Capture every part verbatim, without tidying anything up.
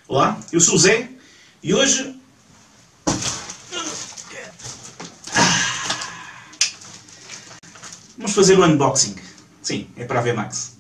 Olá, eu sou o Zé e hoje vamos fazer o unboxing. Sim, é para a V Max.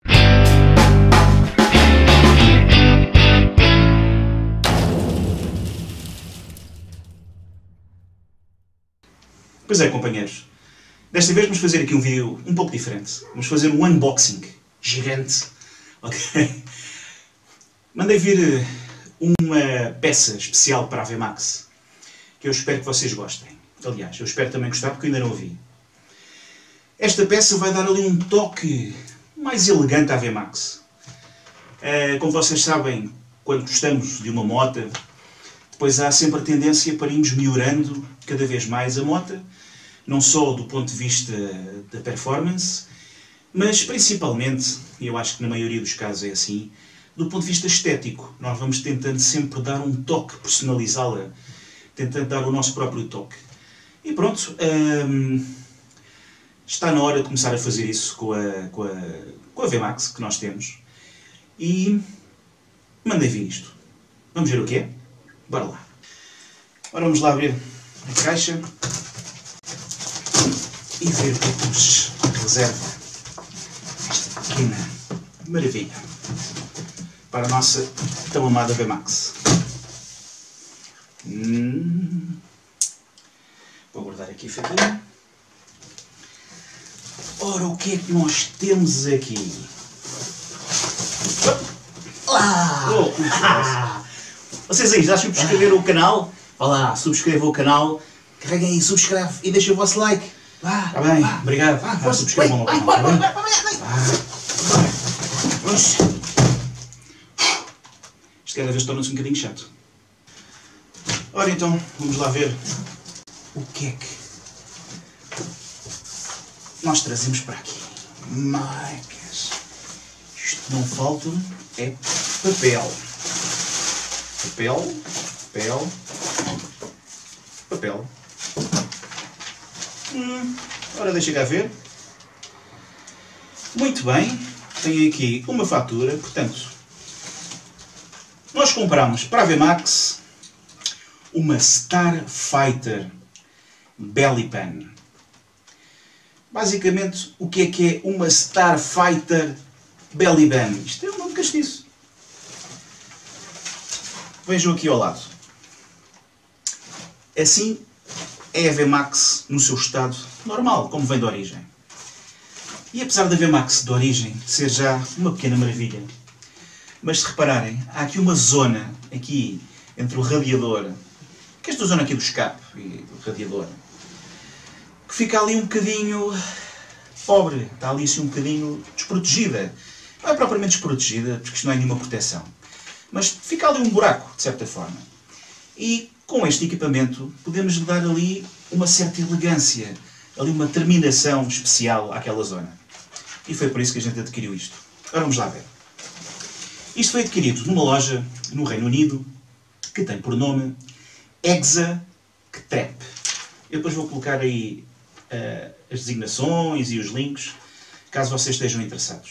Pois é, companheiros. Desta vez vamos fazer aqui um vídeo um pouco diferente. Vamos fazer um unboxing gigante. Ok? Mandei vir uma peça especial para a V Max, que eu espero que vocês gostem. Aliás, eu espero também gostar porque eu ainda não a vi. Esta peça vai dar ali um toque mais elegante à V Max. Como vocês sabem, quando gostamos de uma moto, depois há sempre a tendência para irmos melhorando cada vez mais a moto, não só do ponto de vista da performance, mas principalmente, e eu acho que na maioria dos casos é assim, do ponto de vista estético. Nós vamos tentando sempre dar um toque, personalizá-la, tentando dar o nosso próprio toque. E pronto, hum, está na hora de começar a fazer isso com a, com a, com a V Max que nós temos. E mandei vir isto. Vamos ver o que é? Bora lá. Agora vamos lá abrir a caixa e ver o que é que nos reserva esta pequena maravilha para a nossa tão amada V Max. Hum. Vou guardar aqui a fatinha. Ora, o que é que nós temos aqui? Ah! Oh, ah! Vocês aí já subscreveram ah. o canal? Vá lá, subscrevam o canal, carreguem aí, subscreve e deixem o vosso like. Vá, está bem, vá, obrigado. Vá, vá, subscrevam o canal. Vai, vai, vai, vai, vai. Vamos. Isto cada vez torna-se um bocadinho chato. Ora então, vamos lá ver o que é que nós trazemos para aqui. Marcas. Isto não falta é papel. Papel, papel, papel. Hum, ora, deixa cá ver. Muito bem, tem aqui uma fatura, portanto, nós compramos para a V Max uma Starfighter Belly Pan. Basicamente, o que é que é uma Starfighter Belly Pan? Isto é um nome castiço. Vejam aqui ao lado. Assim é a V Max no seu estado normal, como vem de origem. E apesar da V Max de origem ser já uma pequena maravilha, mas se repararem, há aqui uma zona aqui entre o radiador, que é esta zona aqui do escape e do radiador, que fica ali um bocadinho pobre, está ali assim um bocadinho desprotegida. Não é propriamente desprotegida, porque isto não é nenhuma proteção. Mas fica ali um buraco, de certa forma. E com este equipamento podemos dar ali uma certa elegância, ali uma terminação especial àquela zona. E foi por isso que a gente adquiriu isto. Agora vamos lá ver. Isto foi adquirido numa loja no Reino Unido que tem por nome Exatrep. Eu depois vou colocar aí uh, as designações e os links, caso vocês estejam interessados.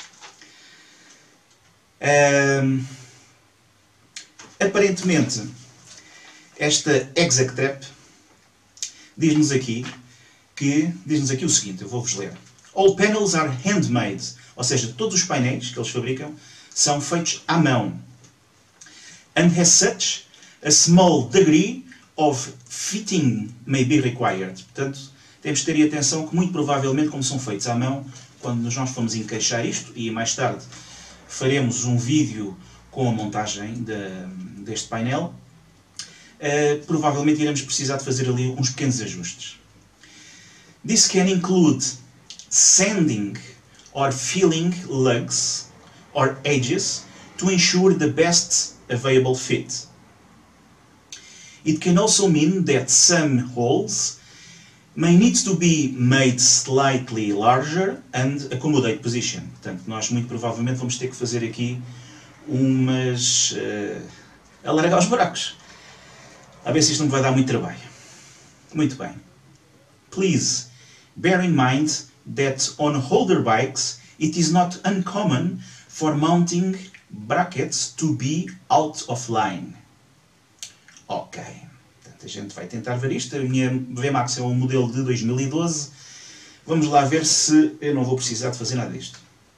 Uh, Aparentemente, esta Exatrep diz-nos aqui que diz-nos aqui o seguinte, eu vou-vos ler. All panels are handmade, ou seja, todos os painéis que eles fabricam são feitos à mão. And as such, a small degree of fitting may be required. Portanto, temos de ter atenção que muito provavelmente, como são feitos à mão, quando nós formos encaixar isto, e mais tarde faremos um vídeo com a montagem de, deste painel, uh, provavelmente iremos precisar de fazer ali uns pequenos ajustes. This can include sanding or filling lugs or edges to ensure the best available fit. It can also mean that some holes may need to be made slightly larger and accommodate position. Portanto, nós muito provavelmente vamos ter que fazer aqui umas... Uh, alargar os buracos. A ver se isto não vai dar muito trabalho. Muito bem. Please bear in mind that on older bikes it is not uncommon for mounting brackets to be out of line. Ok. Portanto, a gente vai tentar ver isto. A minha V MAX é um modelo de dois mil e doze. Vamos lá ver se eu não vou precisar de fazer nada disto.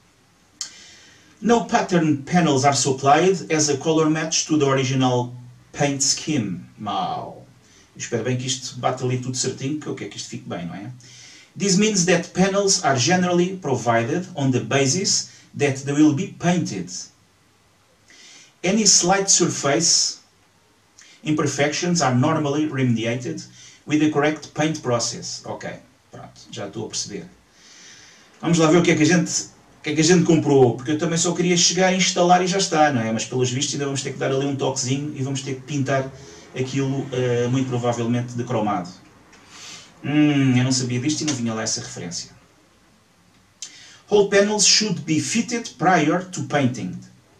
No pattern panels are supplied as a color match to the original paint scheme. Mau. Eu espero bem que isto bata ali tudo certinho, que eu quero que isto fique bem, não é? This means that panels are generally provided on the basis that they will be painted. Any slight surface imperfections are normally remediated with the correct paint process. Ok, pronto, já estou a perceber. Vamos lá ver o que é que a gente, o que é que a gente comprou, porque eu também só queria chegar a instalar e já está, não é? Mas pelos vistos ainda vamos ter que dar ali um toquezinho e vamos ter que pintar aquilo uh, muito provavelmente de cromado. Hum, eu não sabia disto e não vinha lá essa referência. Whole panels should be fitted prior to painting.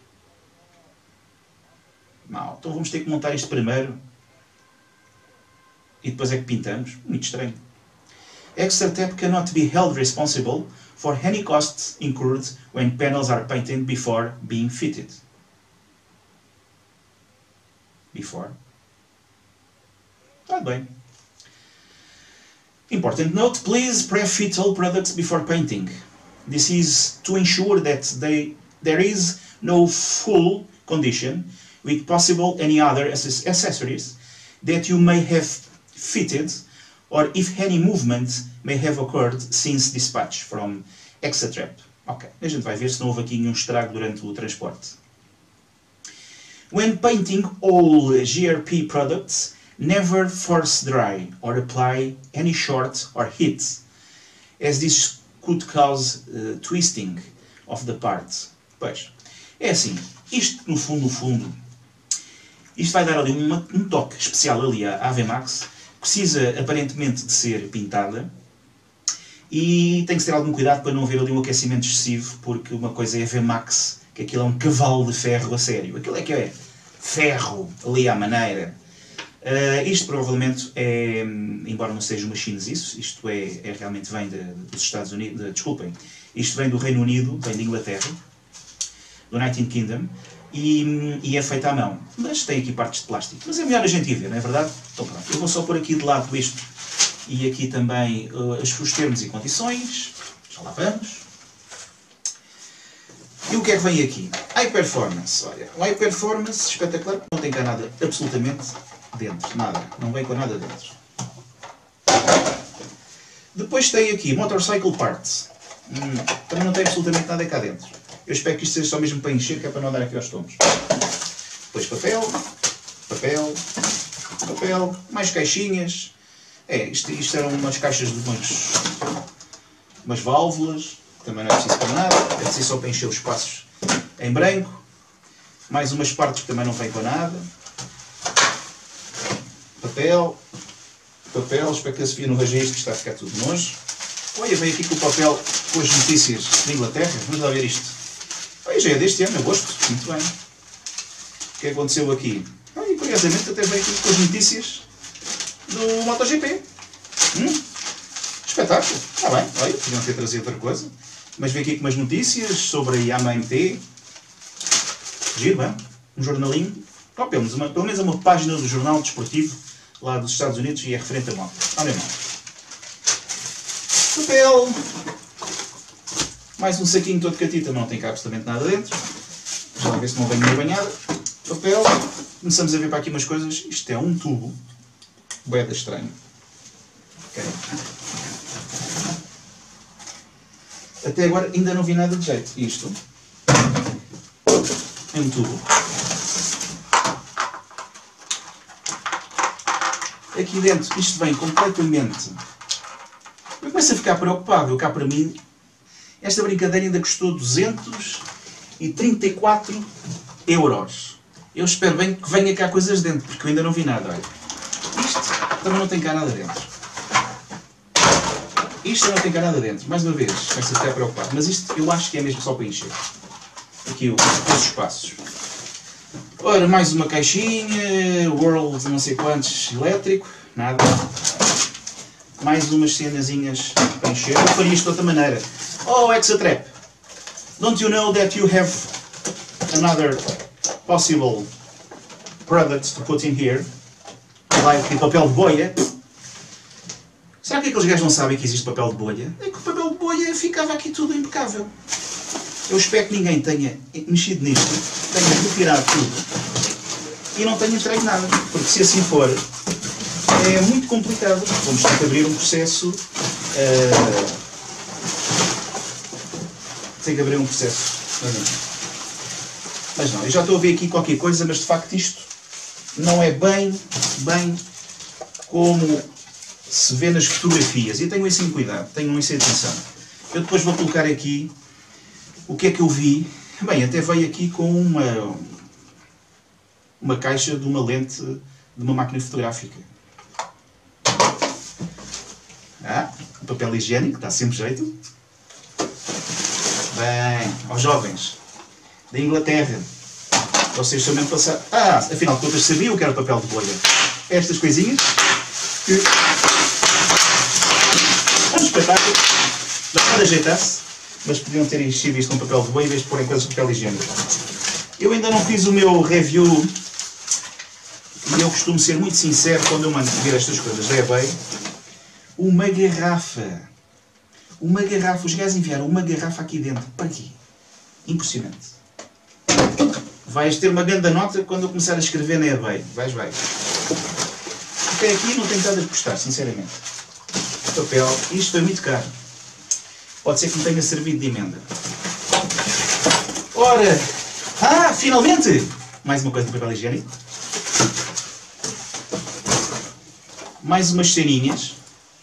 Não, então vamos ter que montar isto primeiro e depois é que pintamos. Muito estranho. Excertep cannot be held responsible for any costs incurred when panels are painted before being fitted. Before. Está bem. Important note, please pre-fit all products before painting. This is to ensure that they, there is no full condition with possible any other accessories that you may have fitted or if any movement may have occurred since dispatch from Exatrep. Ok, a gente vai ver se não houve aqui nenhum estrago durante o transporte. When painting all G R P products, never force dry or apply any short or heat, as this could cause uh, twisting of the part. Pois, é assim, isto no fundo, no fundo, isto vai dar ali uma, um toque especial ali à, à V MAX, precisa aparentemente de ser pintada e tem que ter algum cuidado para não haver ali um aquecimento excessivo, porque uma coisa é a V MAX, que aquilo é um cavalo de ferro a sério, aquilo é que é ferro ali à maneira. Uh, isto provavelmente é, embora não seja uma Chines isso, isto é, é realmente vem de, dos Estados Unidos, de, desculpem, isto vem do Reino Unido, vem de Inglaterra, do United Kingdom, e, e é feito à mão, mas tem aqui partes de plástico, mas é melhor a gente ir ver, não é verdade? Então pronto, eu vou só pôr aqui de lado isto, e aqui também uh, os termos e condições, já lá vamos. E o que é que vem aqui? High Performance, olha, o High Performance espetacular, não tem cá nada absolutamente dentro, nada, não vem com nada dentro. Depois tem aqui Motorcycle Parts, hum, também não tem absolutamente nada cá dentro. Eu espero que isto seja só mesmo para encher, que é para não dar aqui aos tomos. Depois papel, papel, papel, mais caixinhas. É, isto, isto eram umas caixas de umas, umas válvulas, que também não é preciso para nada, é preciso só para encher os espaços em branco. Mais umas partes que também não vêm com nada. Papel, papel, espero que a Sofia não veja isto, que está a ficar tudo nojo. Olha, vem aqui com o papel com as notícias da Inglaterra, vamos lá ver isto. Olha, já é deste ano, agosto, muito bem. O que aconteceu aqui? Olha, curiosamente até vem aqui com as notícias do MotoGP. Hum, espetáculo, está bem, olha, podiam ter trazido outra coisa. Mas vem aqui com umas notícias sobre a Yamaha M T. Giro, bem, um jornalinho. Oh, pelo, menos uma, pelo menos uma página do jornal desportivo lá dos Estados Unidos e é referente a moto. Olha mal. Papel. Mais um saquinho todo catita, não tem cá absolutamente nada dentro. Já lá ver se não vem meio banhada. Papel. Começamos a ver para aqui umas coisas. Isto é um tubo. Boeda estranho. Okay. Até agora ainda não vi nada de jeito. Isto é um tubo. Aqui dentro, isto vem completamente... Eu começo a ficar preocupado. Eu cá para mim, esta brincadeira ainda custou duzentos e trinta e quatro euros. Eu espero bem que venha cá coisas dentro, porque eu ainda não vi nada. Olha. Isto também não tem cá nada dentro. Isto não tem cá nada dentro. Mais uma vez, começo a ficar preocupado. Mas isto eu acho que é mesmo só para encher. Aqui os espaços. Ora, mais uma caixinha, World não sei quantos, elétrico, nada. Mais umas cenazinhas para encher. Eu faria isto de outra maneira. Oh, Exatrep, don't you know that you have another possible product to put in here. Lá aqui papel de bolha. Será que aqueles gajos não sabem que existe papel de bolha? É que o papel de bolha ficava aqui tudo impecável. Eu espero que ninguém tenha mexido nisto, tenha retirado tudo e não tenha entregue nada, porque se assim for, é muito complicado. Vamos ter que abrir um processo. Uh, tem que abrir um processo. Mas não, eu já estou a ver aqui qualquer coisa, mas de facto isto não é bem, bem como se vê nas fotografias. E tenham isso em cuidado, tenham isso em atenção. Eu depois vou colocar aqui o que é que eu vi. Bem, até veio aqui com uma, uma caixa de uma lente de uma máquina fotográfica. Ah, papel higiênico, dá sempre jeito. Bem, aos jovens da Inglaterra, vocês também passaram... Ah, afinal de contas sabiam o que era papel de bolha. Estas coisinhas que... É um espetáculo. Mas pode ajeitar-se, mas podiam ter enchido isto com papel de bolha em vez de pôr em coisas de papel higiênico. Eu ainda não fiz o meu review e eu costumo ser muito sincero quando eu mando ver estas coisas da eBay. Uma garrafa. Uma garrafa. Os gajos enviaram uma garrafa aqui dentro. Para quê? Impressionante. Vais ter uma grande nota quando eu começar a escrever na eBay. Vais, vais. Até aqui não tenho nada a gostar, sinceramente. Papel. Isto foi muito caro. Pode ser que me tenha servido de emenda. Ora. Ah, finalmente! Mais uma coisa de papel higiênico. Mais umas ceninhas.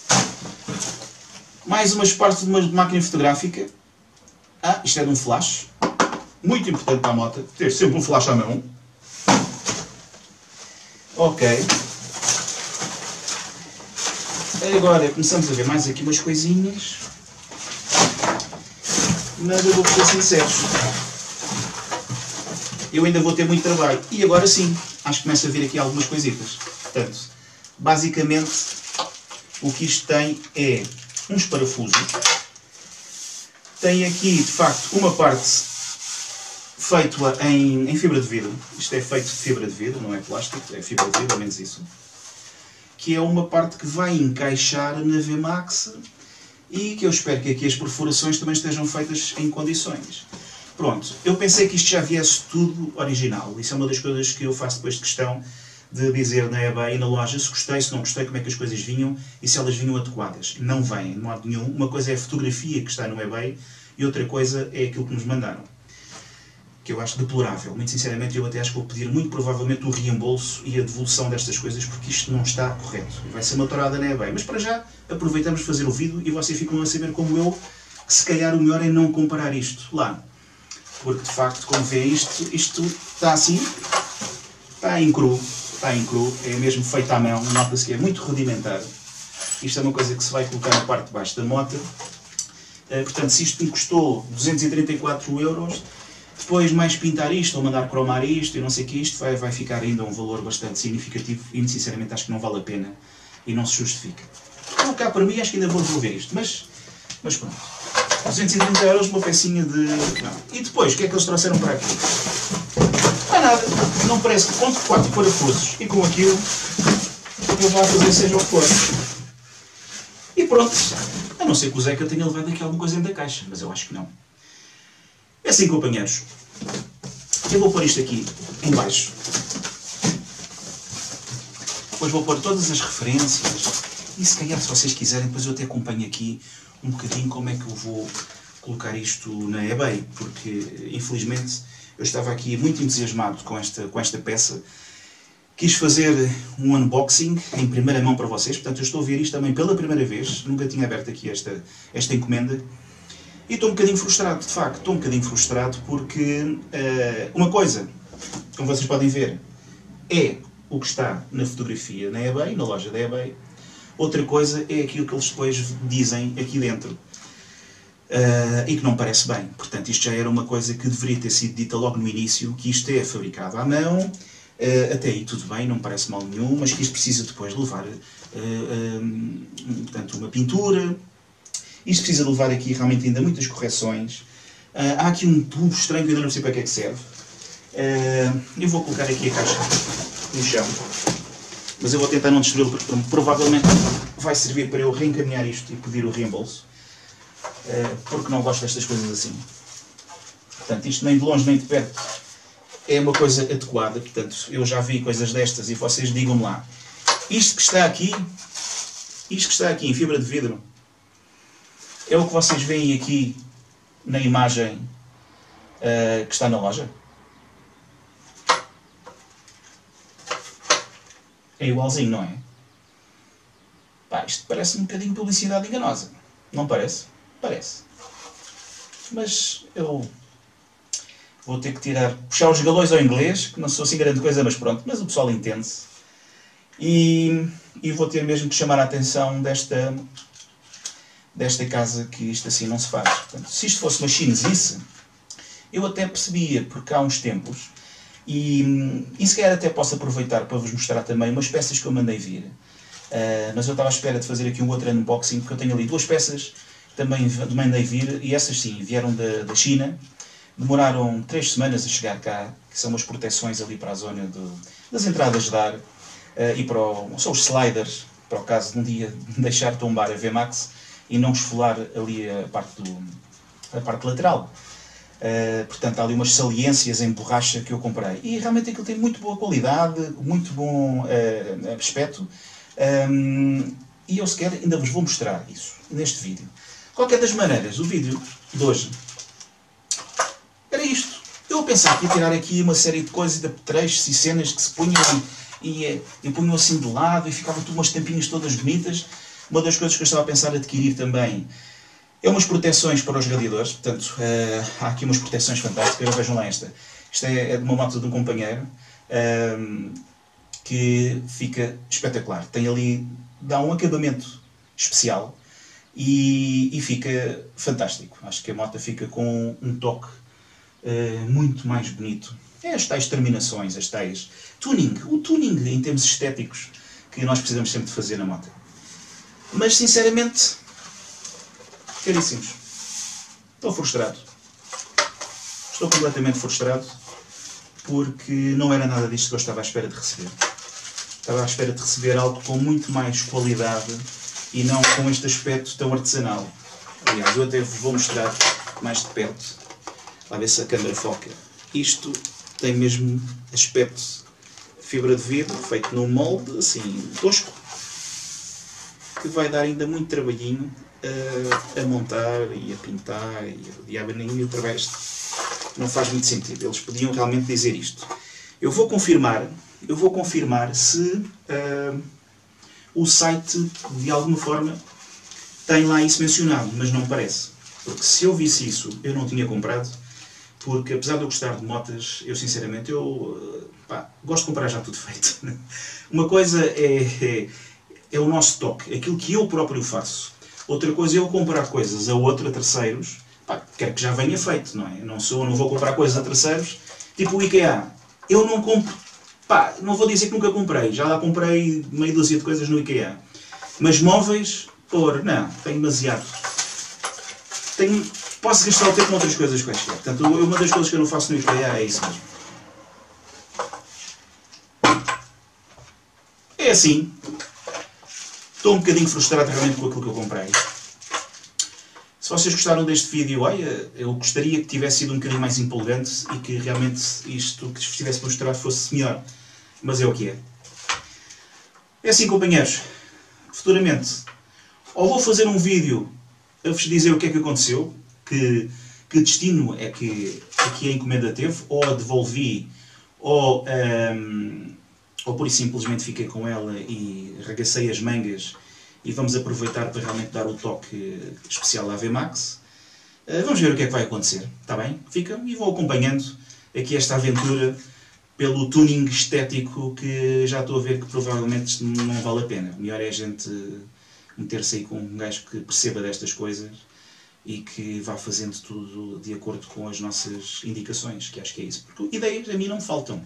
Mais umas partes de uma máquina fotográfica. Ah, isto é de um flash. Muito importante para a moto. Ter sempre um flash à mão. Ok. Agora começamos a ver mais aqui umas coisinhas. Mas eu vou ser sincero. Eu ainda vou ter muito trabalho. E agora sim, acho que começa a vir aqui algumas coisitas. Portanto, basicamente, o que isto tem é uns parafusos. Tem aqui, de facto, uma parte feita em, em fibra de vidro. Isto é feito de fibra de vidro, não é plástico, é fibra de vidro, ao menos isso. Que é uma parte que vai encaixar na V MAX e que eu espero que aqui as perfurações também estejam feitas em condições. Pronto, eu pensei que isto já viesse tudo original. Isso é uma das coisas que eu faço depois de questão de dizer na eBay e na loja se gostei, se não gostei, como é que as coisas vinham e se elas vinham adequadas. Não vêm, de modo nenhum. Uma coisa é a fotografia que está no eBay e outra coisa é aquilo que nos mandaram. Que eu acho deplorável. Muito sinceramente, eu até acho que vou pedir muito provavelmente o reembolso e a devolução destas coisas porque isto não está correto. Vai ser uma torada na eBay. Mas para já, aproveitamos de fazer o vídeo e vocês ficam a saber como eu, que se calhar o melhor é não comparar isto lá. Porque de facto, como vê isto, isto está assim, está em cru. Está em cru, é mesmo feito à mão, nota-se que é muito rudimentar. Isto é uma coisa que se vai colocar na parte de baixo da moto. Uh, portanto, se isto me custou duzentos e trinta e quatro euros, depois mais pintar isto ou mandar cromar isto e não sei o que isto, vai, vai ficar ainda um valor bastante significativo e, sinceramente, acho que não vale a pena e não se justifica. Então, cá para mim, acho que ainda vou devolver isto, mas, mas pronto. duzentos e trinta euros, uma pecinha de... Não. E depois, o que é que eles trouxeram para aqui? Não é nada, não parece que com quatro parafusos e com aquilo eu vá fazer seja o que for. E pronto, a não ser que o Zeca tenha levado aqui alguma coisa dentro da caixa, mas eu acho que não. É assim, companheiros, eu vou pôr isto aqui em baixo. Depois vou pôr todas as referências e se calhar se vocês quiserem, depois eu até acompanho aqui um bocadinho como é que eu vou colocar isto na eBay, porque infelizmente eu estava aqui muito entusiasmado com esta, com esta peça. Quis fazer um unboxing em primeira mão para vocês, portanto eu estou a ver isto também pela primeira vez, nunca tinha aberto aqui esta, esta encomenda. E estou um bocadinho frustrado, de facto, estou um bocadinho frustrado porque uh, uma coisa, como vocês podem ver, é o que está na fotografia na eBay, na loja da eBay. Outra coisa é aquilo que eles depois dizem aqui dentro. Uh, e que não parece bem. Portanto, isto já era uma coisa que deveria ter sido dita logo no início, que isto é fabricado à mão, uh, até aí tudo bem, não parece mal nenhum, mas que isto precisa depois de levar uh, um, portanto, uma pintura, isto precisa de levar aqui realmente ainda muitas correções. Uh, há aqui um tubo estranho que eu ainda não sei para que é que serve. Uh, eu vou colocar aqui a caixa no chão, mas eu vou tentar não destruí-lo porque provavelmente vai servir para eu reencaminhar isto e pedir o reembolso, uh, porque não gosto destas coisas assim. Portanto, isto nem de longe nem de perto é uma coisa adequada. Portanto, eu já vi coisas destas e vocês digam-me lá. Isto que está aqui, isto que está aqui em fibra de vidro, é o que vocês veem aqui na imagem uh, que está na loja? É igualzinho, não é? Pá, isto parece um bocadinho publicidade enganosa. Não parece? Parece. Mas eu vou ter que tirar, puxar os galões ao inglês, que não sou assim grande coisa, mas pronto, mas o pessoal entende-se. E, e vou ter mesmo que chamar a atenção desta, desta casa, que isto assim não se faz. Portanto, se isto fosse uma chinesice, eu até percebia, porque há uns tempos, e, e se calhar até posso aproveitar para vos mostrar também umas peças que eu mandei vir. Uh, mas eu estava à espera de fazer aqui um outro unboxing, porque eu tenho ali duas peças que também mandei vir, e essas sim, vieram da, da China. Demoraram três semanas a chegar cá, que são umas proteções ali para a zona do, das entradas de ar, uh, e para o, são os sliders, para o caso de um dia deixar tombar a V MAX e não esfolar ali a parte, do, a parte lateral. Uh, portanto, há ali umas saliências em borracha que eu comprei. E realmente aquilo tem muito boa qualidade, muito bom uh, aspecto. Um, e eu sequer ainda vos vou mostrar isso neste vídeo. De qualquer das maneiras, o vídeo de hoje era isto. Eu pensava que ia tirar aqui uma série de coisas, de apetrechos e cenas que se punham e, e, e punham assim de lado e ficavam tudo umas tampinhas todas bonitas. Uma das coisas que eu estava a pensar adquirir também é umas proteções para os radiadores. Portanto, uh, há aqui umas proteções fantásticas. Vejam lá esta. Isto é, é de uma moto de um companheiro, um, que fica espetacular. Tem ali, dá um acabamento especial e, e fica fantástico. Acho que a moto fica com um toque uh, muito mais bonito. É as tais terminações, as tais tuning. O tuning em termos estéticos que nós precisamos sempre de fazer na moto. Mas, sinceramente, caríssimos, estou frustrado. Estou completamente frustrado porque não era nada disto que eu estava à espera de receber. Estava à espera de receber algo com muito mais qualidade e não com este aspecto tão artesanal. Aliás, eu até vos vou mostrar mais de perto. Lá ver se a câmera foca. Isto tem mesmo aspecto de fibra de vidro, feito num molde assim tosco, que vai dar ainda muito trabalhinho a, a montar e a pintar e o diaboninho e o travesto. Não faz muito sentido. Eles podiam realmente dizer isto. Eu vou confirmar, eu vou confirmar se uh, o site de alguma forma tem lá isso mencionado, mas não parece. Porque se eu visse isso, eu não tinha comprado, porque apesar de eu gostar de motas, eu sinceramente eu, pá, gosto de comprar já tudo feito. Uma coisa é, é, é o nosso toque, aquilo que eu próprio faço. Outra coisa é eu comprar coisas a outro, a terceiros, pá, quero que já venha feito, não é? Não, sou, não vou comprar coisas a terceiros, tipo o IKEA. Eu não compro, pá, não vou dizer que nunca comprei, já lá comprei meia dúzia de coisas no IKEA. Mas móveis, por, não, tenho demasiado. Tenho, posso gastar o tempo com outras coisas quaisquer. Portanto, uma das coisas que eu não faço no IKEA é isso mesmo. É assim. Estou um bocadinho frustrado realmente com aquilo que eu comprei. Se vocês gostaram deste vídeo, olha, eu gostaria que tivesse sido um bocadinho mais empolgante e que realmente isto que vos tivesse mostrado fosse melhor. Mas é o que é. É assim, companheiros. Futuramente, ou vou fazer um vídeo a vos dizer o que é que aconteceu, que, que destino é que, é que a encomenda teve, ou a devolvi, ou, um, ou por isso simplesmente fiquei com ela e regacei as mangas e vamos aproveitar para realmente dar o toque especial à V MAX. Uh, vamos ver o que é que vai acontecer, está bem? Fica e vou acompanhando aqui esta aventura pelo tuning estético que já estou a ver que provavelmente não vale a pena. O melhor é a gente meter-se aí com um gajo que perceba destas coisas e que vá fazendo tudo de acordo com as nossas indicações, que acho que é isso. Porque ideias a mim não me faltam.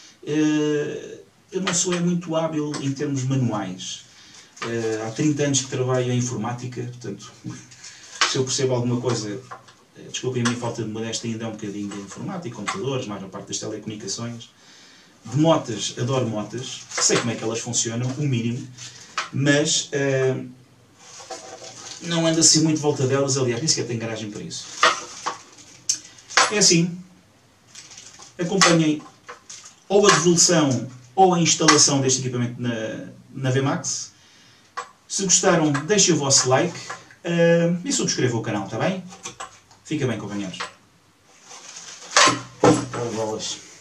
Eu não sou é muito hábil em termos manuais. Há trinta anos que trabalho em informática, portanto, se eu percebo alguma coisa, desculpem a minha falta de modéstia, ainda é um bocadinho de informática, computadores, mais na parte das telecomunicações. De motas, adoro motas, sei como é que elas funcionam, o mínimo, mas uh, não ando assim muito de volta delas, aliás, nem sequer tenho garagem para isso. É assim, acompanhem ou a devolução ou a instalação deste equipamento na, na V MAX. Se gostaram, deixem o vosso like uh, e subscrevam o canal, está bem? Fica bem, companheiros. Oh, bolas.